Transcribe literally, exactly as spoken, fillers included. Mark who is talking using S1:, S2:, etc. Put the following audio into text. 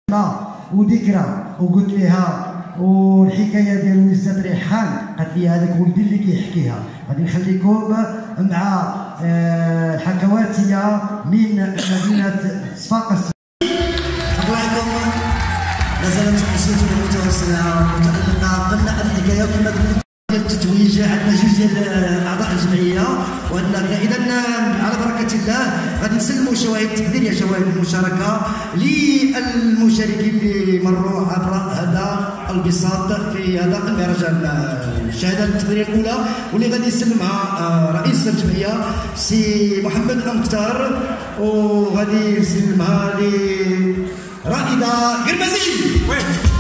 S1: وذكرى وقلت لها والحكايه ديال ميزات ريحان، قالت لي هذاك ولدي اللي كيحكيها. غادي نخليكم مع الحكوات هي من مدينه صفاقس.
S2: الله يحفظكم. لا زالت قصتنا متواصله متعلقه بالحكايه كما قلت ديال التتويج. عندنا جوج ديال اعضاء الجمعيه، واننا اذا على بركه الله غادي نسلموا شواهد التقدير يا شواهد المشاركه للمشاركين اللي مروا عبر هذا البساط في هذا المهرجان. الشهاده التقديريه الاولى واللي غادي يسلمها رئيس الجمعيه سي محمد المختار، وغادي يسلمها لرائده قرمزي.